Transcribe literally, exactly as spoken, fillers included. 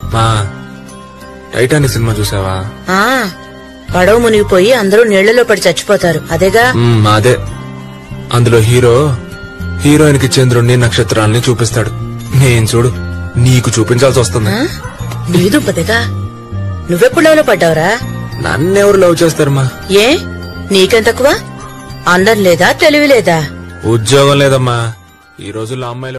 మా Titanic cinema చూసావా? ఆ పడవ మునిగిపోయి అందరూ నీళ్లలో పడి చచ్చిపోతారు అదేగా. అదే. అందులో హీరో హీరోయిన్ కి చంద్రుణ్ణి నక్షత్రాలని చూపిస్తాడు. నేను చూడు నీకు చూపించాల్సి వస్తుంది. నీదు పదేగా. నువ్వెప్పుడు లవ్ లో పడ్డావురా? నన్నెవరు లవ్ చేస్తారమ్మా? ఏ నీకెంత తక్కువ? అందం లేదా తెలివి లేదా? ఉద్యోగం లేదమ్మా ఈ రోజుల్లో అమ్మాయిలు